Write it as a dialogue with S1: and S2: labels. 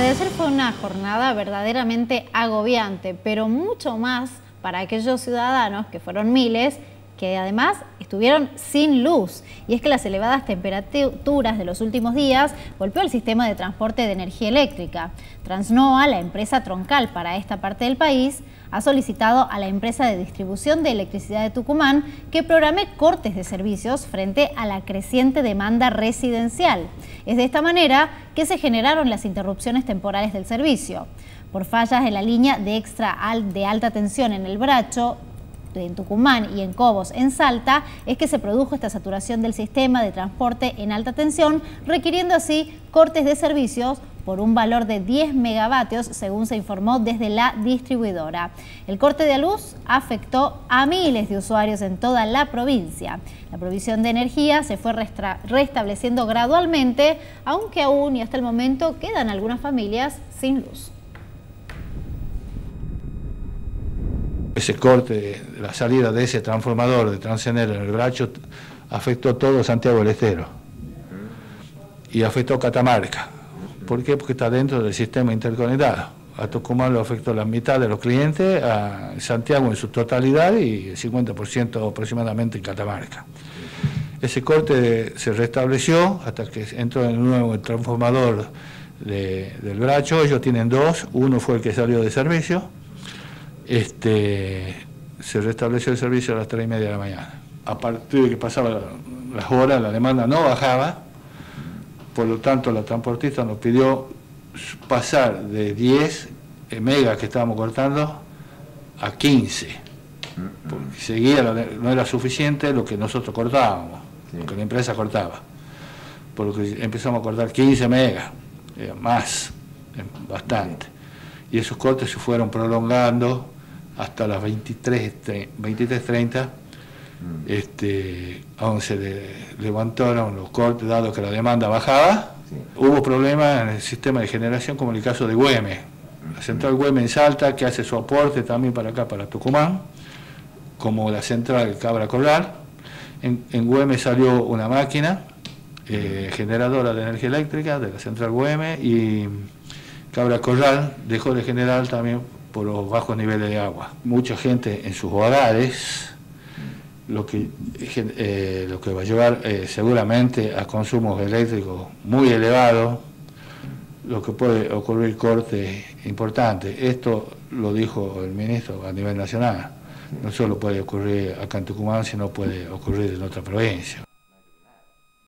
S1: de ayer fue una jornada verdaderamente agobiante, pero mucho más para aquellos ciudadanos, que fueron miles, que además estuvieron sin luz. Y es que las elevadas temperaturas de los últimos días golpeó el sistema de transporte de energía eléctrica. Transnoa, la empresa troncal para esta parte del país, ha solicitado a la empresa de distribución de electricidad de Tucumán que programe cortes de servicios frente a la creciente demanda residencial. Es de esta manera que se generaron las interrupciones temporales del servicio. Por fallas en la línea de alta tensión en el Bracho, en Tucumán, y en Cobos, en Salta, es que se produjo esta saturación del sistema de transporte en alta tensión, requiriendo así cortes de servicios por un valor de 10 megavatios, según se informó desde la distribuidora. El corte de luz afectó a miles de usuarios en toda la provincia. La provisión de energía se fue restableciendo gradualmente, aunque aún y hasta el momento quedan algunas familias sin luz.
S2: Ese corte de la salida de ese transformador de Transenel en el Bracho afectó todo Santiago del Estero y afectó Catamarca. ¿Por qué? Porque está dentro del sistema interconectado. A Tucumán lo afectó la mitad de los clientes, a Santiago en su totalidad y el 50% aproximadamente en Catamarca. Ese corte se restableció hasta que entró en un nuevo transformador del Bracho. Ellos tienen dos, uno fue el que salió de servicio. Se restableció el servicio a las 3:30 de la mañana. A partir de que pasaban las horas, la demanda no bajaba, por lo tanto la transportista nos pidió pasar de 10 megas que estábamos cortando a 15, porque seguía, no era suficiente lo que nosotros cortábamos, lo que la empresa cortaba, por lo que empezamos a cortar 15 megas, más, bastante, y esos cortes se fueron prolongando hasta las 23:30, aún se levantaron los cortes, dado que la demanda bajaba. Sí. Hubo problemas en el sistema de generación, como en el caso de Güemes. La central Güemes en Salta, que hace su aporte también para acá, para Tucumán, como la central Cabra Corral. En Güemes salió una máquina generadora de energía eléctrica de la central Güemes, y Cabra Corral dejó de generar también por los bajos niveles de agua. Mucha gente en sus hogares, lo que va a llevar seguramente a consumos eléctricos muy elevados, lo que puede ocurrir cortes importantes. Esto lo dijo el ministro a nivel nacional. No solo puede ocurrir acá en Tucumán, sino puede ocurrir en otra provincia.